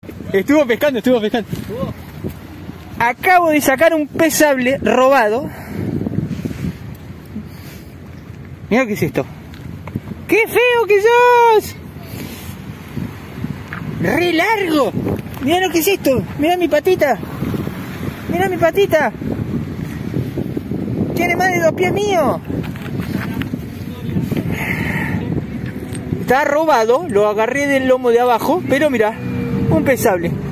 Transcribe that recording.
Estuvo pescando. Acabo de sacar un pez sable robado. Mira qué es esto. ¡Qué feo que sos! ¡Re largo! Mira lo que es esto. Mira mi patita. Tiene más de 2 pies mío. Está robado. Lo agarré del lomo de abajo. Pero mira, un pez sable.